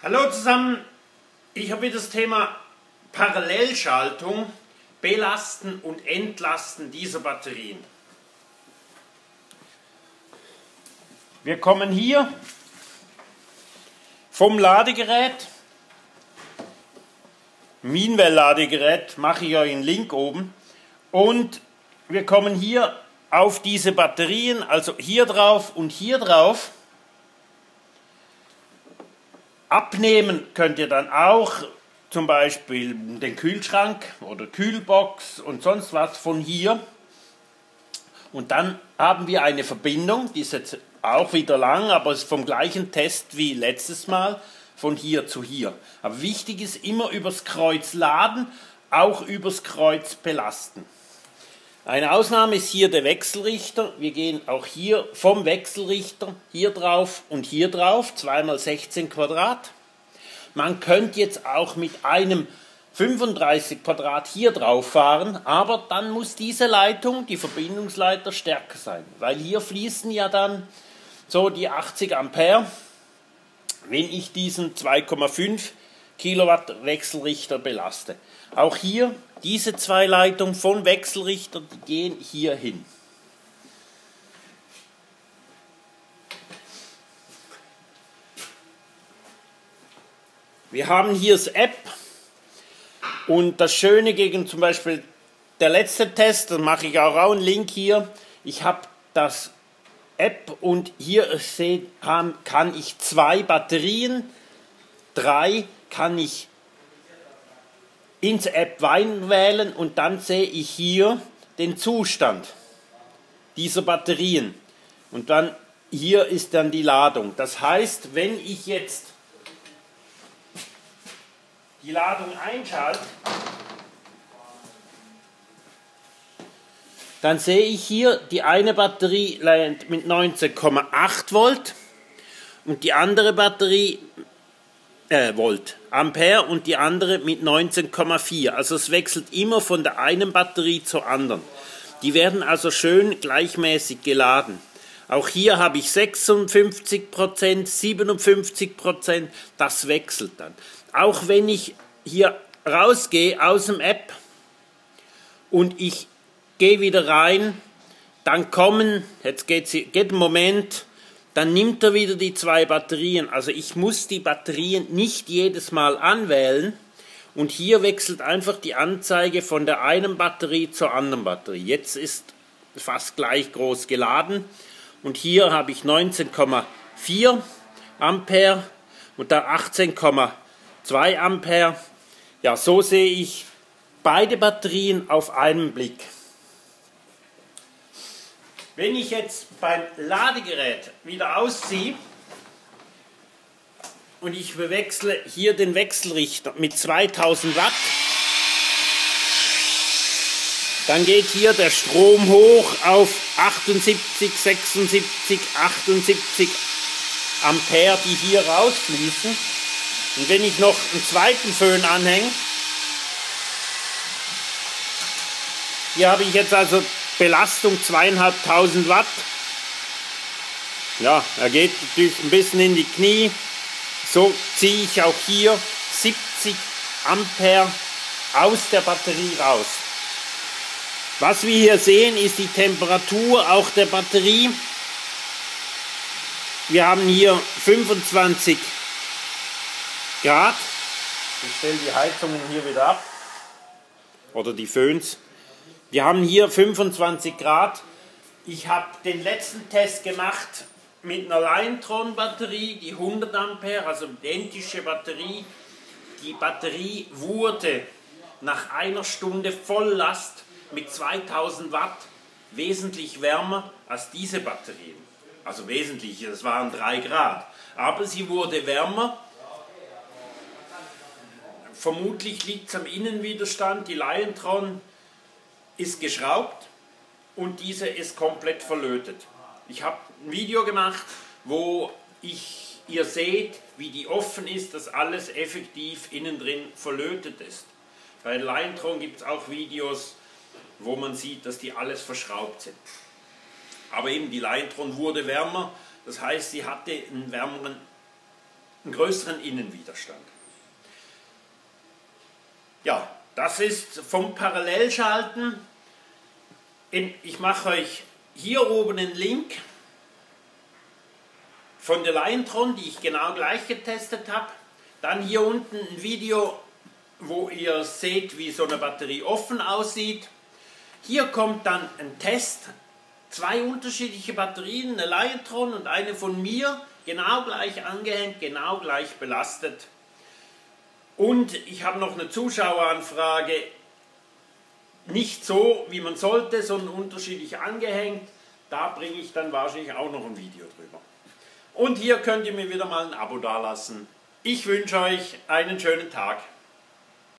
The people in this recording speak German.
Hallo zusammen, ich habe wieder das Thema Parallelschaltung, Belasten und Entlasten dieser Batterien. Wir kommen hier vom Ladegerät, Meanwell-Ladegerät, mache ich euch einen Link oben, und wir kommen hier auf diese Batterien, also hier drauf und hier drauf. Abnehmen könnt ihr dann auch zum Beispiel den Kühlschrank oder Kühlbox und sonst was von hier. Und dann haben wir eine Verbindung, die ist jetzt auch wieder lang, aber ist vom gleichen Test wie letztes Mal, von hier zu hier. Aber wichtig ist immer übers Kreuz laden, auch übers Kreuz belasten. Eine Ausnahme ist hier der Wechselrichter. Wir gehen auch hier vom Wechselrichter hier drauf und hier drauf, 2x16 Quadrat. Man könnte jetzt auch mit einem 35 Quadrat hier drauf fahren, aber dann muss diese Leitung, die Verbindungsleiter, stärker sein, weil hier fließen ja dann so die 80 Ampere, wenn ich diesen 2,5 Kilowatt Wechselrichter belaste. Auch hier, diese zwei Leitungen von Wechselrichter, die gehen hier hin. Wir haben hier das App, und das Schöne gegen zum Beispiel der letzte Test, da mache ich auch einen Link hier, ich habe das App und hier seht, kann ich 2 Batterien, 3 kann ich ins App wählen und dann sehe ich hier den Zustand dieser Batterien und dann hier ist dann die Ladung. Das heißt, wenn ich jetzt die Ladung einschalte, dann sehe ich hier, die eine Batterie mit 19,8 Volt und die andere Batterie Volt, Ampere, und die andere mit 19,4. Also es wechselt immer von der einen Batterie zur anderen. Die werden also schön gleichmäßig geladen. Auch hier habe ich 56%, 57%, das wechselt dann. Auch wenn ich hier rausgehe aus dem App und ich gehe wieder rein, dann kommen, jetzt geht ein Moment, dann nimmt er wieder die 2 Batterien. Also ich muss die Batterien nicht jedes Mal anwählen, und hier wechselt einfach die Anzeige von der einen Batterie zur anderen Batterie. Jetzt ist fast gleich groß geladen und hier habe ich 19,4 Ampere und da 18,2 Ampere. Ja, so sehe ich beide Batterien auf einen Blick. Wenn ich jetzt beim Ladegerät wieder ausziehe und ich bewechsle hier den Wechselrichter mit 2000 Watt, dann geht hier der Strom hoch auf 78, 76, 78 Ampere, die hier rausfließen. Und wenn ich noch einen zweiten Föhn anhänge, hier habe ich jetzt also Belastung 2500 Watt. Ja, er geht natürlich ein bisschen in die Knie. So ziehe ich auch hier 70 Ampere aus der Batterie raus. Was wir hier sehen, ist die Temperatur auch der Batterie. Wir haben hier 25 Grad. Ich stelle die Heizungen hier wieder ab. Oder die Föhns. Wir haben hier 25 Grad. Ich habe den letzten Test gemacht mit einer Liontron-Batterie, die 100 Ampere, also identische Batterie. Die Batterie wurde nach einer Stunde Volllast mit 2000 Watt wesentlich wärmer als diese Batterien. Also wesentlich, das waren 3 Grad. Aber sie wurde wärmer. Vermutlich liegt es am Innenwiderstand. Die Liontron ist geschraubt und diese ist komplett verlötet. Ich habe ein Video gemacht, wo ihr seht, wie die offen ist, dass alles effektiv innen drin verlötet ist. Bei Liontron gibt es auch Videos, wo man sieht, dass die alles verschraubt sind. Aber eben die Liontron wurde wärmer, das heißt, sie hatte einen wärmeren einen größeren Innenwiderstand. Ja, das ist vom Parallelschalten. Ich mache euch hier oben einen Link von der Liontron, die ich genau gleich getestet habe. Dann hier unten ein Video, wo ihr seht, wie so eine Batterie offen aussieht. Hier kommt dann ein Test, 2 unterschiedliche Batterien, eine Liontron und eine von mir, genau gleich angehängt, genau gleich belastet. Und ich habe noch eine Zuschaueranfrage, nicht so, wie man sollte, sondern unterschiedlich angehängt. Da bringe ich dann wahrscheinlich auch noch ein Video drüber. Und hier könnt ihr mir wieder mal ein Abo dalassen. Ich wünsche euch einen schönen Tag.